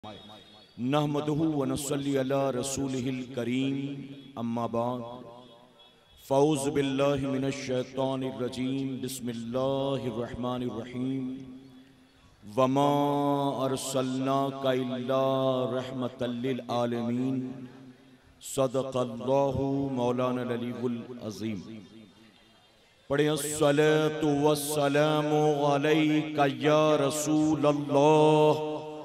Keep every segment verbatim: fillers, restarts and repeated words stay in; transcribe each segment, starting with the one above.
नहमदुहु व नसल्ली अला रसूलिहिल करीम, अम्मा बाद, फ़ौज़ बिल्लाहि मिनश शैतानिर रजीम, बिस्मिल्लाहिर रहमानिर रहीम। वमा अरसलनाका इल्ला रहमतल लिल आलमीन, सदक़ल्लाहु मौलाना अलीयुल अज़ीम। पढ़े अस्सलातु वस्सलामु अलैका या रसूलल्लाह।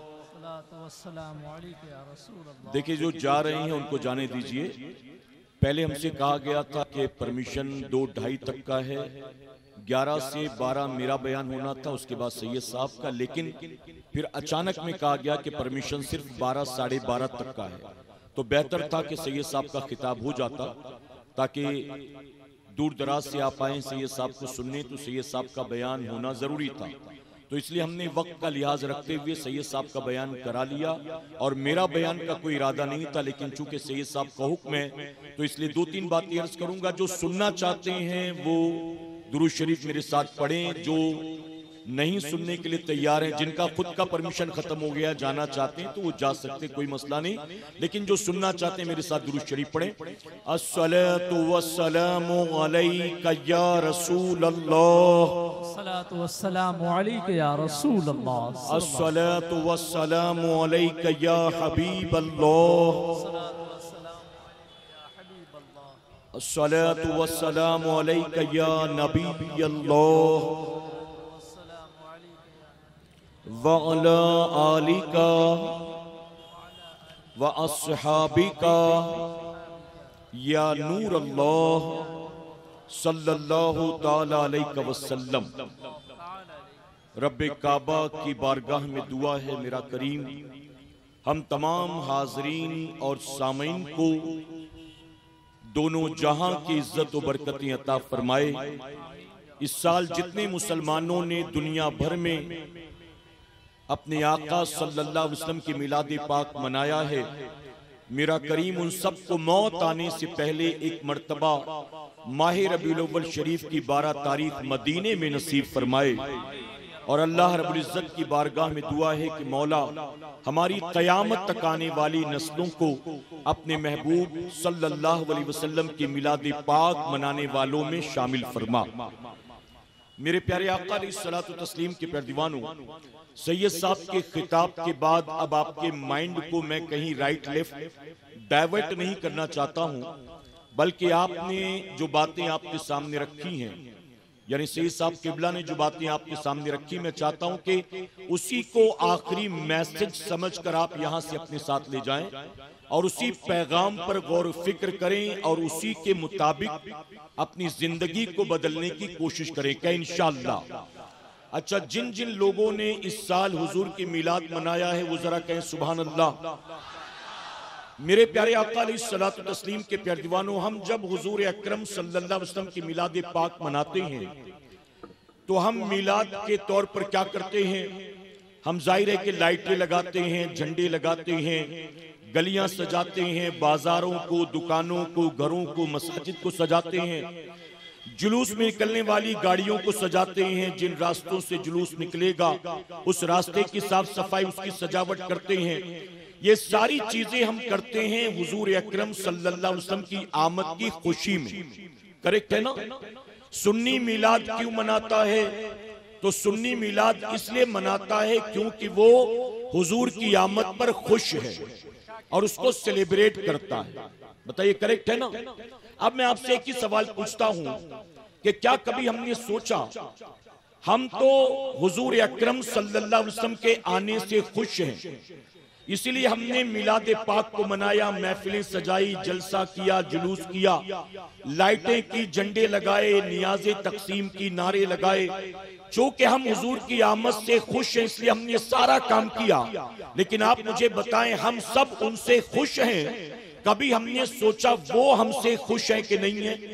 देखिए, जो जा रहे हैं उनको जाने दीजिए। पहले हमसे कहा गया था कि परमिशन दो ढाई तक का है, ग्यारह से बारह मेरा बयान होना था, उसके बाद सैयद साहब का, लेकिन फिर अचानक में कहा गया कि परमिशन सिर्फ बारह साढ़े बारह तक का है। तो बेहतर था कि सैयद साहब का खिताब हो जाता, ताकि दूर दराज से आप आए सैयद साहब को सुनने, तो सैयद साहब का बयान होना जरूरी था। तो इसलिए हमने वक्त का लिहाज रखते हुए सैयद साहब का बयान करा लिया, और मेरा बयान का कोई इरादा नहीं था, लेकिन चूंकि सैयद साहब का हुक्म है तो इसलिए दो तीन बातें अर्ज करूंगा। जो सुनना चाहते हैं वो दुरूद शरीफ मेरे साथ पढ़ें, जो नहीं सुनने के लिए तैयार हैं, जिनका खुद का परमिशन खत्म हो गया, जाना चाहते हैं तो वो जा सकते, कोई मसला नहीं, लेकिन जो सुनना चाहते हैं मेरे साथ दुरूद शरीफ पढ़ें। अस्सलातु वस्सलामु अलैका या रसूलल्लाह, अस्सलातु वस्सलामु अलैका या रसूलल्लाह, अस्सलातु वस्सलामु अलैका या हबीबल्लाह, अस्सलातु वस्सलामु अलैका या नबीयल्लाह व अला आलिका व अस्हाबिका या नूर अल्लाह सल्लल्लाहु ताला अलैहि वसल्लम। रब्बे काबा की बारगाह में दुआ है मेरा करीम, हम तमाम हाजरीन और सामीन को दोनों जहां की इज्जत व बरकतें अता फरमाए। इस साल जितने मुसलमानों ने दुनिया भर में अपने आका सल्लल्लाहु अलैहि वसल्लम की मिलाद पाक मनाया है, मेरा करीम उन सबको मौत आने से पहले एक मर्तबा माह रबीउल अव्वल शरीफ की बारह तारीख मदीने में नसीब फरमाए। और अल्लाह रब्बुल इज्जत की बारगाह में दुआ है कि मौला हमारी क़यामत तक आने वाली नस्लों को अपने महबूब सल्लल्लाहु अलैहि वसल्लम की मिलाद पाक मनाने वालों में शामिल फरमा। मेरे प्यारे आका अलैहिस्सलातु तस्लीम के प्यारे दीवानों, सैयद साहब के खिताब के बाद अब आपके माइंड को मैं कहीं राइट लेफ्ट डाइवर्ट नहीं करना चाहता हूं, बल्कि आपने जो बातें आपके सामने रखी हैं, यानी सैयद साहब किबला ने जो बातें आपके सामने रखी, मैं चाहता हूं कि उसी को आखिरी मैसेज समझकर आप यहां से अपने साथ ले जाएं और उसी पैगाम पर गौर फिक्र करें और उसी के मुताबिक अपनी जिंदगी को बदलने की कोशिश करें, क्या इंशाअल्लाह। अच्छा, जिन जिन लोगों ने इस साल हुजूर की मिलाद मनाया है वो जरा कहें सुभान अल्लाह। मेरे प्यारे आका अलैहिस्सलातु तस्लीम के प्यारे दीवानों, हम जब हुजूर अकरम सल्लल्लाहु अलैहि वसल्लम की मिलाद पाक मनाते हैं तो हम मिलाद के तौर पर क्या करते हैं, हम जाहिर है कि लाइटें लगाते हैं, झंडे लगाते हैं, गलियां सजाते हैं, बाजारों को, दुकानों को, घरों को, मस्जिद को सजाते हैं, जुलूस में निकलने वाली गाड़ियों को सजाते हैं, जिन रास्तों से जुलूस निकलेगा उस रास्ते की साफ सफाई, उसकी सजावट करते हैं। ये सारी चीजें हम करते हैं हुजूर अकरम सल्लल्लाहु अलैहि वसल्लम की आमद की खुशी में। करेक्ट है ना? सुन्नी मिलाद क्यों मनाता है? तो सुन्नी मिलाद इसलिए मनाता है क्योंकि वो हुजूर की आमद पर खुश है और उसको सेलिब्रेट करता है। बताइए, करेक्ट है ना? अब मैं आपसे एक ही सवाल पूछता हूं कि क्या कभी हमने सोचा, हम तो हुजूर अकरम सल्लल्लाहु अलैहि वसल्लम के आने से खुश हैं, इसीलिए हमने मिलाद पाक को मनाया, महफिलें सजाई, जलसा किया, जुलूस किया, लाइटें की, झंडे लगाए, नियाज़े तकसीम की, नारे लगाए, चूंकि हम हुजूर की आमद से खुश हैं इसलिए हमने सारा काम किया। लेकिन आप मुझे बताएं, हम सब उनसे खुश हैं, कभी हमने सोचा वो हमसे खुश है कि नहीं है?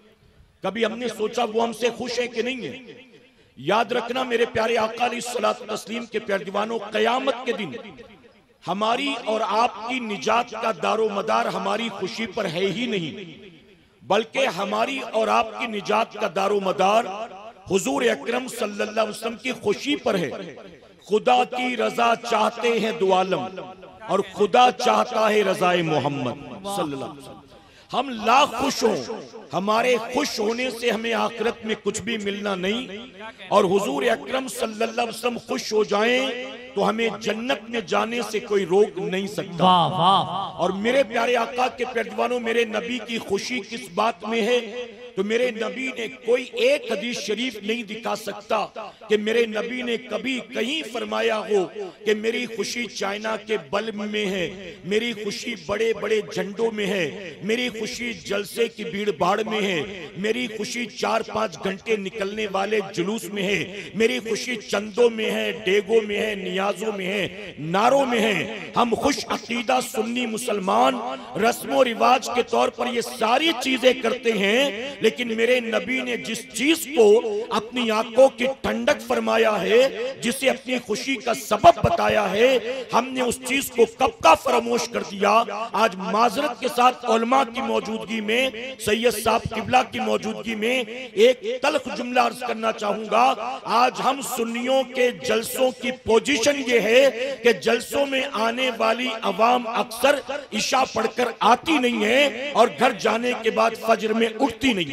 कभी हमने सोचा वो हमसे खुश है कि नहीं है? याद रखना मेरे प्यारे आका अलैहिस्सलातु तस्लीम के प्यारे दीवानों, क़यामत के दिन हमारी और आपकी निजात का दारो मदार हमारी खुशी पर है ही नहीं, बल्कि हमारी और आपकी निजात का दारो मदार हुजूर अकरम सल्लल्लाहु अलैहि वसल्लम की खुशी पर है। खुदा की रजा चाहते हैं दो आलम और खुदा चाहता है रजाए मोहम्मद सल्लल्लाहु अलैहि वसल्लम। हम लाख खुश हों, हमारे खुश होने से हमें आखिरत में कुछ भी मिलना नहीं, और हुजूर अकरम सल्लल्लाहु अलैहि वसल्लम खुश हो जाएं तो हमें जन्नत में जाने से कोई रोक नहीं सकता। वाह वाह। और मेरे प्यारे आका के पैरवानों, मेरे नबी की खुशी किस बात में है? तो मेरे नबी ने कोई एक हदीस शरीफ नहीं दिखा सकता कि मेरे नबी ने कभी कहीं फरमाया हो कि मेरी खुशी चाइना के बल्ब में है, मेरी खुशी बड़े बड़े झंडों में है, मेरी खुशी जलसे की भीड़ भाड़ में है, मेरी खुशी चार पांच घंटे निकलने वाले जुलूस में है, मेरी खुशी चंदों में है, डेगों में है, नियाजों में है, नारों में है। हम खुश अकीदा सुन्नी मुसलमान रस्मों रिवाज के तौर पर ये सारी चीजें करते हैं, लेकिन मेरे नबी ने जिस चीज को अपनी आंखों की ठंडक फरमाया है, जिसे अपनी खुशी का सबब बताया है, हमने उस चीज को कब का फरामोश कर दिया। आज माजरत के साथ उलमा की मौजूदगी में, सैयद साहब किबला की मौजूदगी में एक तल्ख जुमला अर्ज करना चाहूंगा। आज हम सुन्नियों के जलसों की पोजीशन ये है कि जलसों में आने वाली अवाम अक्सर इशा पढ़कर आती नहीं है और घर जाने के बाद फजर में उठती नहीं।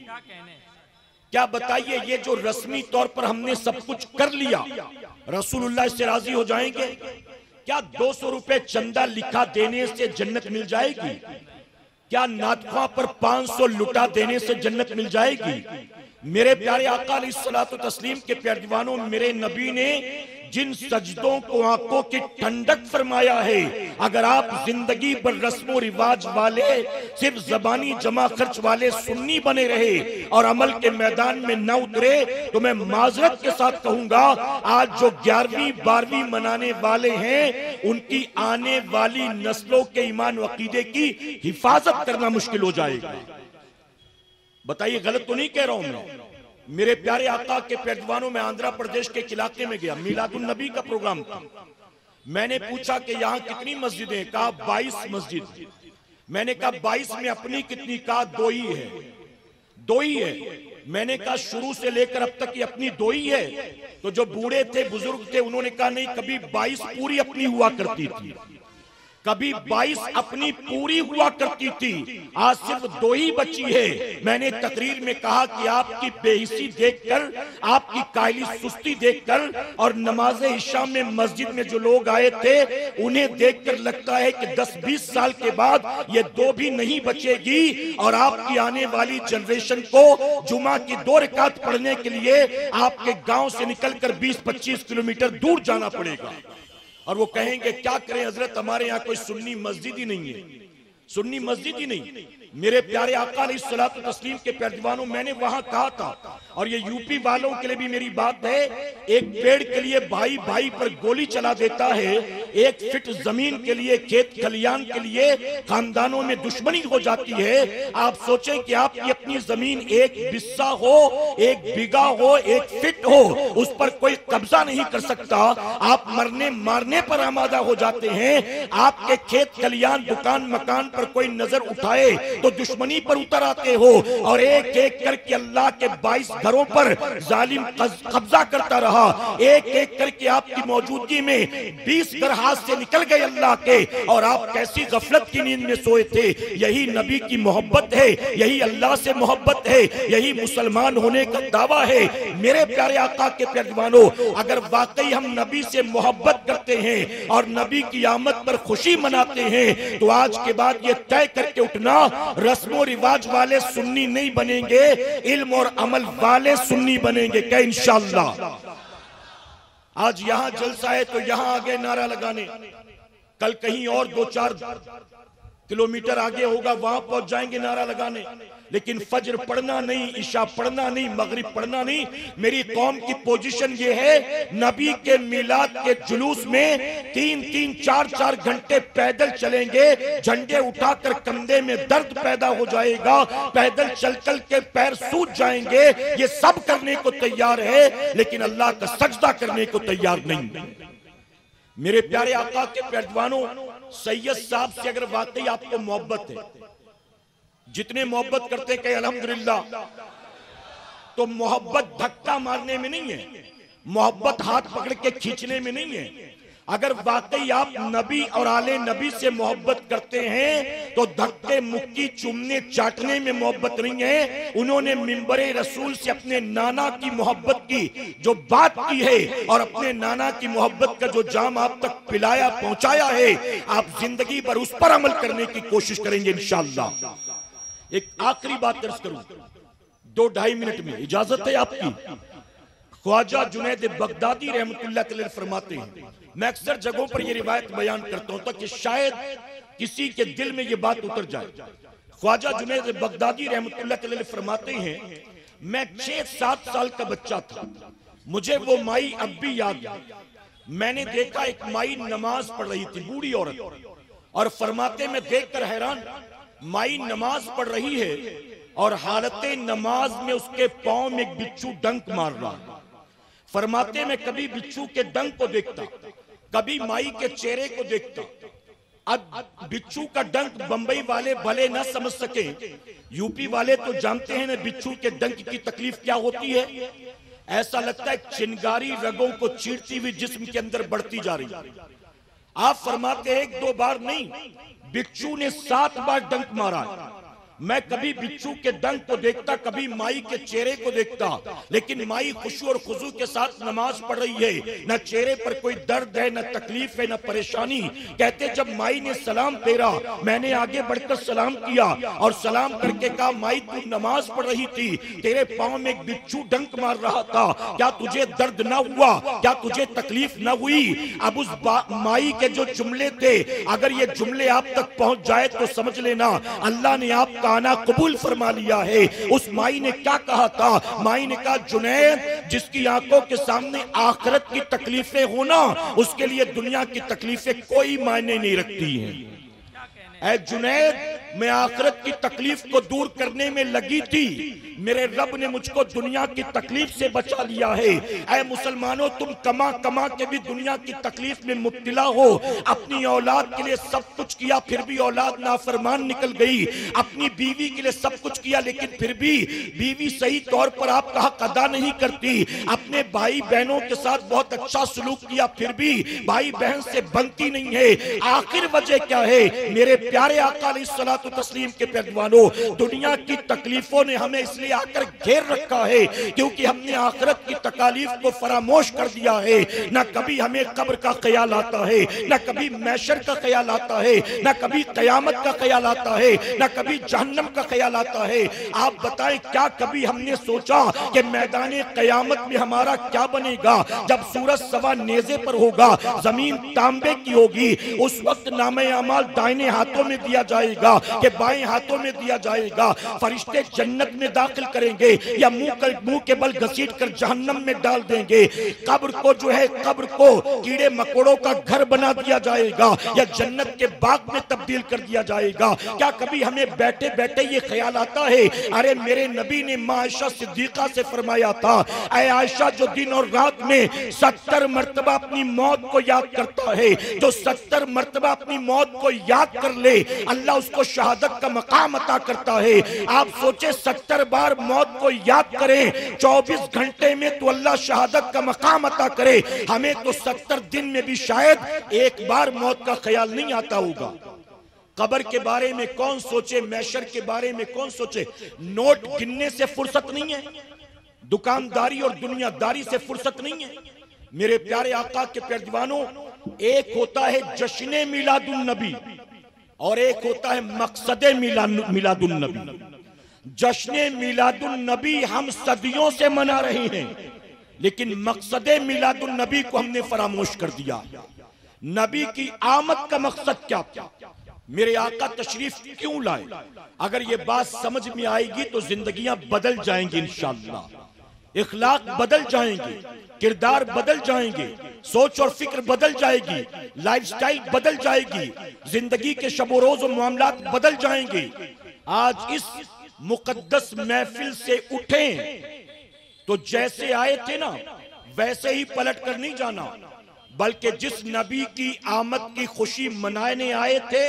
क्या बताइए, ये जो रस्मी तौर पर हमने सब कुछ कर लिया, रसूलुल्लाह से राजी हो जाएंगे? क्या दो सौ रुपए चंदा लिखा देने से जन्नत मिल जाएगी? क्या नातखा पर पांच सौ लुटा देने से जन्नत मिल जाएगी? मेरे प्यारे आका अलैहिस्सलातु तस्लीम के प्यारे दीवानों, मेरे नबी ने जिन सजदों को आंखों की ठंडक फरमाया है, अगर आप जिंदगी पर रस्मों रिवाज वाले, सिर्फ जबानी जमा खर्च वाले सुन्नी बने रहे और अमल के मैदान में न उतरे, तो मैं माजरत के साथ कहूंगा, आज जो ग्यारहवीं बारहवीं मनाने वाले हैं, उनकी आने वाली नस्लों के ईमान व अकीदे की हिफाजत करना मुश्किल हो जाएगा। बताइए, गलत तो नहीं कह रहा हूं मैं? मेरे प्यारे आका के पैरवानों में आंध्र प्रदेश के एक इलाके में गया, मिलादुन नबी का प्रोग्राम था। मैंने पूछा कि यहाँ कितनी मस्जिदें? कहा बाईस मस्जिद। मैंने कहा बाईस में अपनी कितनी? कहा दो ही है। दो ही है। मैंने कहा शुरू से लेकर अब तक ये अपनी दो ही है? तो जो बूढ़े थे, बुजुर्ग थे, उन्होंने कहा नहीं, कभी बाईस पूरी अपनी हुआ करती थी, कभी बाईस अपनी पूरी हुआ करती थी, आज सिर्फ दो ही बची है। मैंने तकरीर में कहा कि आपकी बेहिसी देखकर, आपकी कायली सुस्ती देखकर और नमाज इशा में मस्जिद में जो लोग आए थे, उन्हें देखकर लगता है कि दस बीस साल के बाद ये दो भी नहीं बचेगी और आपकी आने वाली जनरेशन को जुमा की दो रकात पढ़ने के लिए आपके गांव से निकलकर बीस पच्चीस किलोमीटर दूर जाना पड़ेगा। और वो कहेंगे क्या करें हजरत, हमारे यहाँ कोई सुन्नी मस्जिद ही नहीं है, सुन्नी मस्जिद ही नहीं। मेरे प्यारे आका अलैहिस्सलातु तस्लीम के प्यारे दीवानों, मैंने वहां कहा था, और ये यूपी वालों के लिए भी मेरी बात है, एक पेड़ के लिए भाई भाई पर गोली चला देता है, एक फिट जमीन के लिए, खेत खलियान के लिए खानदानों में दुश्मनी हो जाती है। आप सोचें कि आपकी अपनी जमीन एक बिस्सा हो, एक बीघा हो, एक फिट हो, उस पर कोई कब्जा नहीं कर सकता। आप मरने मारने पर आमादा हो जाते हैं। आपके खेत खलियान दुकान मकान पर कोई नजर उठाए तो दुश्मनी पर उतर आते हो, और एक एक करके अल्लाह के बाईस घरों पर जालिम कब्जा करता रहा। एक एक करके आपकी मौजूदगी में बीस घर हाथ से निकल गए अल्लाह के, और आप कैसी गफलत की नींद में सोए थे। यही नबी की मोहब्बत है, यही अल्लाह से मोहब्बत है, यही मुसलमान होने का दावा है। मेरे प्यारे आका के प्यारे दीवानों, अगर वाकई हम नबी से मोहब्बत करते हैं और नबी की आमद पर खुशी मनाते हैं, तो आज के बाद ये तय करके उठना, रस्मों रिवाज वाले सुन्नी नहीं बनेंगे, इल्म और अमल वाले सुन्नी बनेंगे। क्या इंशाअल्लाह? आज यहां जलसा है तो यहां आगे नारा लगाने, कल कहीं और दो चार किलोमीटर आगे होगा, वहां पहुंच जाएंगे नारा लगाने, लेकिन फजर पढ़ना नहीं, इशा पढ़ना नहीं, मगरिब पढ़ना नहीं। मेरी कौम की पोजीशन ये है, नबी के मिलाद के जुलूस में तीन तीन चार चार घंटे पैदल चलेंगे, झंडे उठाकर कंधे में दर्द पैदा हो जाएगा, पैदल चल चल के पैर सूज जाएंगे। ये सब करने को तैयार है, लेकिन अल्लाह का सजदा करने को तैयार नहीं। मेरे प्यारे आका के पैरवानों, सैयद साहब से अगर वाकई आपको मोहब्बत है, जितने मोहब्बत करते कहे अल्हम्दुलिल्लाह, तो मोहब्बत धक्का मारने में नहीं है, मोहब्बत हाथ पकड़ के खींचने में नहीं है। अगर वाकई आप नबी और आले नबी से मोहब्बत करते हैं तो धक्के मुक्की चूमने चाटने में मोहब्बत नहीं है। उन्होंने मिंबरे रसूल से अपने नाना की मोहब्बत की जो बात की है और अपने नाना की मोहब्बत का जो जाम आप तक पिलाया पहुंचाया है, आप जिंदगी भर उस पर अमल करने की कोशिश करेंगे इंशाअल्लाह। एक आखिरी बात अर्ज करूं, दो ढाई मिनट में इजाजत है आपकी। ख्वाजा जुनैद बगदादी रहमतुल्लाह अलैह फरमाते हैं, मैं अक्सर जगहों पर यह रिवायत बयान करता हूं ताकि शायद किसी के दिल में यह बात उतर जाए। ख्वाजा जुनैद बगदादी रहमतुल्लाह अलैह फरमाते हैं, मैं छह सात साल का बच्चा था, मुझे वो माई अब भी याद है। मैंने देखा एक माई नमाज पढ़ रही थी, बूढ़ी औरत, और फरमाते मैं देखकर हैरान, माई नमाज पढ़ रही है और हालत नमाज में उसके पांव में एक बिच्छू डंक मार रहा है। फरमाते मैं कभी बिच्छू के डंक को देखता, कभी माई के चेहरे को देखता। अब बिच्छू का डंक बंबई वाले भले न समझ सके, यूपी वाले तो जानते हैं ना बिच्छू के डंक की तकलीफ क्या होती है। ऐसा लगता है चिंगारी रगों को चीरती हुई जिस्म के अंदर बढ़ती जा रही। आप फरमाते एक दो बार नहीं, बिच्छू ने सात बार डंक मारा है। मैं कभी बिच्छू के डंक को देखता, कभी माई के चेहरे को देखता, लेकिन माई खुशू और खुजू के साथ नमाज पढ़ रही है, न चेहरे पर कोई दर्द है, न तकलीफ है, न परेशानी। कहते जब माई ने सलाम फेरा, मैंने आगे बढ़कर सलाम किया और सलाम करके कहा, माई तू नमाज पढ़ रही थी, तेरे पांव में एक बिच्छू डंक मार रहा था, क्या तुझे दर्द न हुआ, क्या तुझे तकलीफ न हुई? अब उस माई के जो जुमले थे, अगर ये जुमले आप तक पहुंच जाए तो समझ लेना अल्लाह ने आपका आना कबूल फरमा लिया है। उस माई ने क्या कहा था? माई ने कहा, जुनैद जिसकी आंखों के सामने आखिरत की तकलीफें होना, उसके लिए दुनिया की तकलीफें कोई मायने नहीं रखती हैं। ऐ जुनैद मैं आखिरत की तकलीफ को दूर करने में लगी थी, मेरे रब ने मुझको दुनिया की तकलीफ से बचा लिया है। ऐ मुसलमानों तुम कमा कमा के भी दुनिया की तकलीफ में मुब्तला हो। अपनी औलाद के लिए सब कुछ किया, फिर भी औलाद नाफरमान निकल गई। अपनी बीवी के लिए सब कुछ किया, लेकिन फिर भी बीवी सही तौर पर आपका हक अदा नहीं करती। अपने भाई बहनों के साथ बहुत अच्छा सलूक किया, फिर भी भाई बहन से बनती नहीं है। आखिर वजह क्या है? मेरे प्यारे आका अलैहिस्सलातु तस्लीम के पैरवानों, दुनिया की तकलीफों ने हमें इसलिए आकर घेर रखा है क्योंकि हमने आखिरत की तकालीफ को फरामोश कर दिया है। न कभी हमें कब्र का ख्याल आता है, न कभी मैशर का ख्याल आता है, न कभी कयामत का ख्याल आता है, न कभी जहन्नम का ख्याल आता है। आप बताएं क्या कभी हमने सोचा कि मैदान कयामत में हमारा क्या बनेगा? जब सूरज सवा नेज़े पर होगा, जमीन तांबे की होगी, उस वक्त नामे अमाल दाहिने हाथों में दिया जाएगा कि बाएं हाथों में दिया जाएगा। फरिश्ते जन्नत में दाखिल करेंगे या मुंह कर मुंह के बल घसीट कर जहन्नम में डाल देंगे। कब्र को जो है, कब्र को कीड़े मकोड़ों का घर बना दिया जाएगा या जन्नत के बाग में तब्दील कर दिया जाएगा। क्या कभी हमें बैठे बैठे ये ख्याल आता है? अरे मेरे नबी ने माँ आयशा सिद्दीका से फरमाया था, ऐ आयशा जो दिन और रात में सत्तर मरतबा अपनी मौत को याद करता है, जो सत्तर मरतबा अपनी मौत को याद कर ले, अल्लाह उसको शहादत का मकाम अता करता है। आप सोचे सत्तर बार मौत को याद करें चौबीस घंटे में तो अल्लाह शहादत का मकाम अता करे। हमें तो सत्तर दिन में भी शायद एक बार मौत का ख्याल नहीं आता होगा। कब्र के बारे में कौन सोचे, मैशर के बारे में कौन सोचे। नोट गिनने से फुर्सत नहीं है, दुकानदारी और दुनियादारी से फुर्सत नहीं है। मेरे प्यारे आका के प्यारे दीवानों, एक होता है जश्न मिलादुन नबी और एक होता है मकसदे मिलादुन नबी। जश्न मिलादुन नबी हम सदियों से मना रहे हैं, लेकिन मकसदे मिलादुन नबी को हमने फरामोश कर दिया। नबी की आमद का मकसद क्या था? मेरे आका तशरीफ क्यों लाए? अगर ये बात समझ में आएगी तो जिंदगियां बदल जाएंगी इंशाअल्लाह। इखलाक बदल जाएंगे, किरदार बदल जाएंगे, सोच और फिक्र बदल जाएगी, लाइफस्टाइल बदल जाएगी, जिंदगी के शबो रोज और मामलात बदल जाएंगे। आज इस मुकद्दस महफिल से उठें तो जैसे आए थे ना वैसे ही पलट कर नहीं जाना, बल्कि जिस नबी की आमद की खुशी मनाने आए थे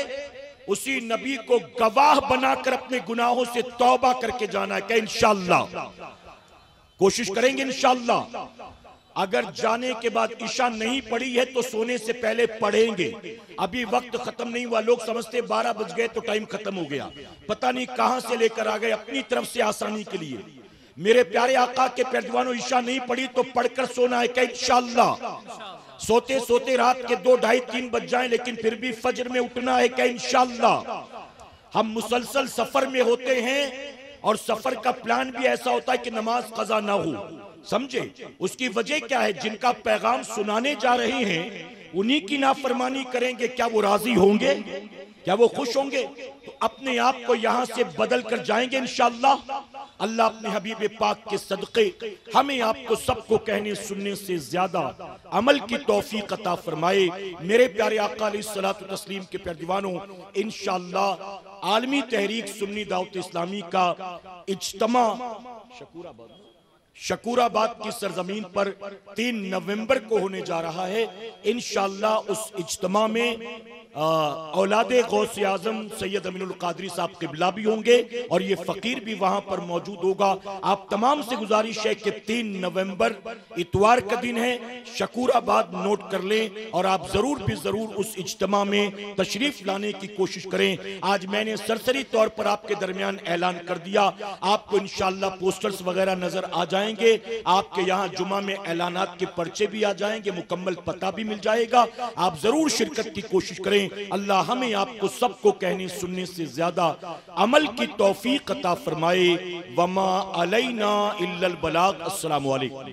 उसी नबी को गवाह बनाकर अपने गुनाहों से तौबा करके जाना है। क्या इंशाअल्लाह? कोशिश करेंगे इंशाअल्लाह। अगर जाने के बाद ईशा नहीं पढ़ी है तो सोने से पहले पढ़ेंगे। अभी वक्त खत्म नहीं हुआ, लोग समझते बारह बज गए तो टाइम खत्म हो गया, पता नहीं कहां से लेकर आ गए अपनी तरफ से आसानी के लिए। मेरे प्यारे आका के प्यारे दीवानों, ईशा नहीं पढ़ी तो पढ़कर सोना है क्या? इंशाअल्लाह। सोते सोते रात के दो ढाई तीन बज जाएं लेकिन फिर भी फजर में उठना है क्या? इंशाअल्लाह। हम मुसलसल सफर में होते हैं और सफर का प्लान भी ऐसा होता है कि नमाज कज़ा ना हो, समझे? उसकी वजह क्या है? जिनका पैगाम सुनाने जा रहे हैं उन्हीं की नाफरमानी करेंगे, क्या वो राजी होंगे? क्या वो खुश होंगे? तो अपने आप को यहां से बदल कर जाएंगे इंशाअल्लाह। अल्लाह अपने हबीब पाक के सदक़े हमें आपको सबको कहने सुनने से ज्यादा अमल की तौफीक अता फरमाए। मेरे प्यारे आका अलैहिस्सलातु तस्लीम के प्यारे दीवानों, इंशाअल्लाह आलमी तहरीक सुन्नी दावत इस्लामी का इज्तिमा शकूराबाद शकूराबाद की सरजमीन पर तीन नवंबर को होने जा रहा है। इंशाअल्लाह उस इज्तिमा में औलादे गौसे आजम सैयद अमीनुल कादरी साहब क़िबला भी होंगे और ये फकीर भी वहां पर मौजूद होगा। आप तमाम से गुजारिश है कि तीन नवंबर इतवार का दिन है, शकूराबाद नोट कर लें और आप जरूर भी जरूर उस इज्तिमा में तशरीफ लाने की कोशिश करें। आज मैंने सरसरी तौर पर आपके दरमियान ऐलान कर दिया, आपको इंशाअल्लाह पोस्टर्स वगैरह नजर आ जाएंगे। आपके यहाँ जुमा में ऐलानात के पर्चे भी आ जाएंगे, मुकम्मल पता भी मिल जाएगा। आप जरूर शिरकत की कोशिश करें। अल्लाह हमें आपको सबको कहने सुनने से ज्यादा अमल की तौफीक अता फरमाए। वमा अलैना इल्लल बलाग। अस्सलाम वालेकुम।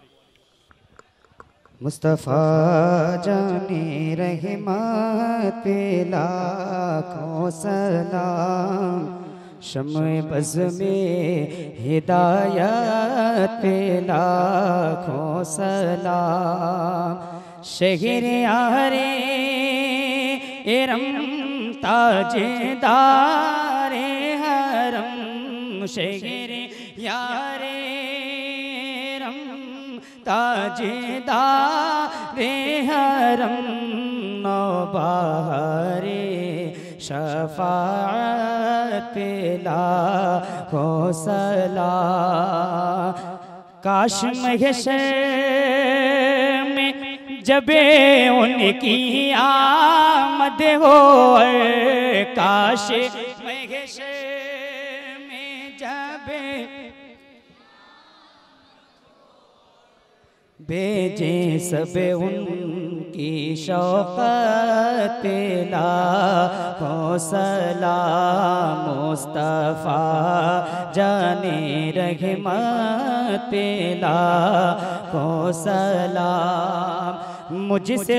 मुस्तफ़ा जाने रहमत पे लाखों सलाम, शम्ए बज़ में हिदायत पे लाखों सलाम। शहर यारे इरम ताजदारे हरम, शहर यारे इरम ताजदारे हरम, नौबहारे शफाअत पे लाखों सलाम। काश महशर में जबे उनकी आमद हो, काश महशर में जबे भेजे सब उनकी शौक़त पे लाखों सलाम। मुस्तफ़ा जाने रहमत पे लाखों सलाम। मुझसे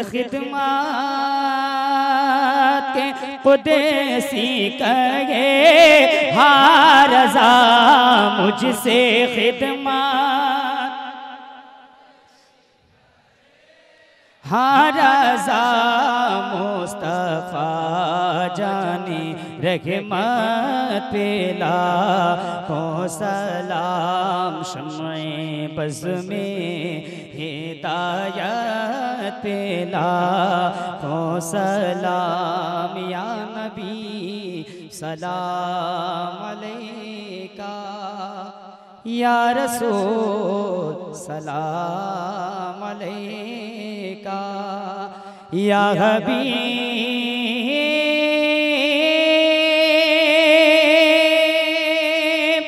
खिदमत के कुदैसी कहे हाँ रज़ा, मुझसे खिदमत हाँ रज़ा। मुस्तफ़ा जाने रहमत पे लाखों सलाम। शम्ए बज़ में हिदायत पे लाखों सलाम। या नबी सलाम अलैका, या रसूल सलाम अलैका, या हबीब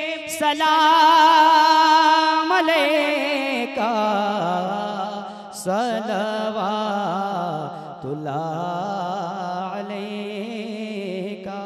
सलाम अलैका, सलवातुल्लाह अलैका।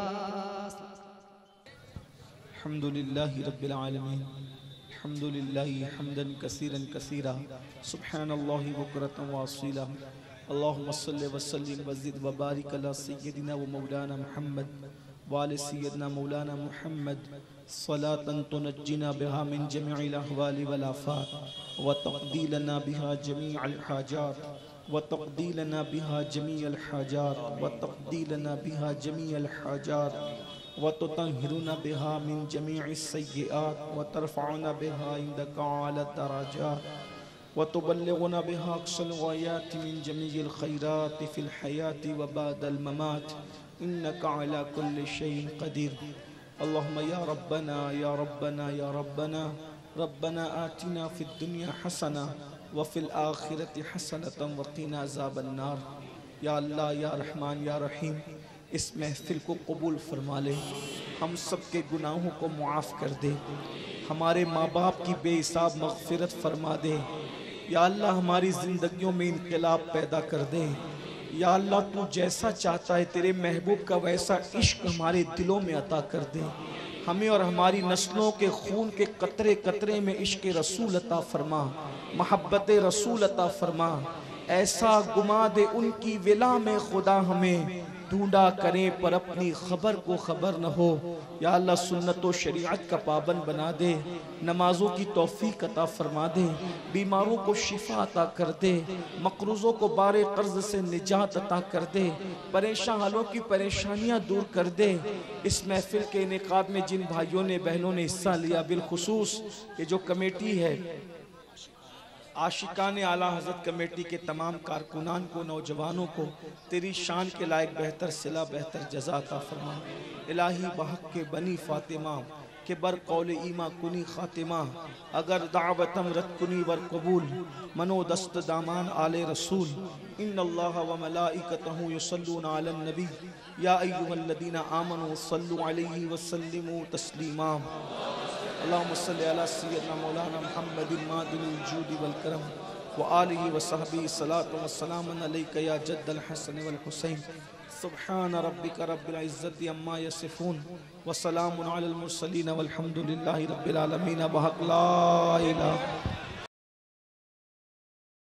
अल्हम्दुलिल्लाहि रब्बिल आलमीन, अल्हम्दुलिल्लाहि हम्दन कसीरन कसीरा, सुब्हानल्लाहि बुकरतन व असीला। अल्लाहुम्मा सल्लि व सल्लिम व ज़िद व बारिक अला सय्यदिना व मौलाना मुहम्मद व आले सय्यदना मौलाना मुहम्मद, सलातन तुनज्जिना बिहा मिन जमीइल अहवालि वल आफात व तक़दी लना बिहा जमीअल हाजात व तक़दी लना बिहा जमीअल हाजात व तक़दी लना बिहा जमीअल हाजात व तुतहिरुना बिहा मिन जमीइस सय्यिआत व तरफ़उना बिहा इंदका अला दराजात व तुबल्लिगुना बिहा अक़सल ग़ायात मिन जमीइल ख़ैरात फ़िल हयात व बादल ममात, इन्नका अला कुल्लि शैइन क़दीर। अल्लाहुम्मा या रब्बना या रब्बना या रब्बना, रब्बना आतिना फ़िद दुनिया हसना वफ़िल आखिरति हसनतम वक़ीना अज़ाबन्नार। या अल्लाह या रहमान या रहीम, इस महफिल को कबूल फरमा ले, हम सब के गुनाहों को मुआफ़ कर दे, हमारे माँ बाप की बेहिसाब मग़फ़िरत फरमा दे। या अल्लाह हमारी ज़िंदगियों में इनक़िलाब पैदा कर दे। या अल्लाह तू जैसा चाहता है तेरे महबूब का वैसा इश्क हमारे दिलों में अता कर दे। हमें और हमारी नस्लों के खून के कतरे कतरे में इश्क रसूल अता फरमा, मोहब्बत रसूल अता फरमा। ऐसा गुमा दे उनकी विला में खुदा हमें, ढूंढा करें पर अपनी खबर को खबर न हो। या अल्लाह सुन्नत व शरीयत का पाबंद बना दे, नमाजों की तौफीक अता फरमा दे, बीमारों को शिफा अता कर दे, मकरूज़ों को बारे कर्ज से निजात अता कर दे, परेशान हालों की परेशानियां दूर कर दे। इस महफिल के इनेकाद में जिन भाइयों ने बहनों ने हिस्सा लिया, बिलखुसूस ये जो कमेटी है आशिकान आला हज़रत कमेटी के तमाम कारकुनान को, नौजवानों को तेरी शान के लायक बेहतर सिला बेहतर जज़ा अता फरमा। इलाही बहक के बनी फ़ातिमा के बर कौल ईमा कुनी ख़ातिमा, अगर दावतम रत कुनी वर कबूल, मनो दस्त दामान आले रसूल। इन्नल्लाह व मलाइकतहु युसल्लूना अलन नबी, या अय्युहल्लज़ीना आमनू सल्लु अलैहि व सल्लिमू तस्लीमा। अल्लाहुम्मा सल्लि अला सय्यिदना मौलाना मुहम्मदिन मादिल जूदि वल करम व आलिहि व सहबी सलातु व सलामुन अलैका या जद्दल हसन वल हुसैन। सुब्हान रब्बिका रब्बिल इज्जति अम्मा यसिफून व सलामुन अलल मुरसलीन वल्हम्दुलिल्लाहि रब्बिल आलमीन। बहक ला इलाहा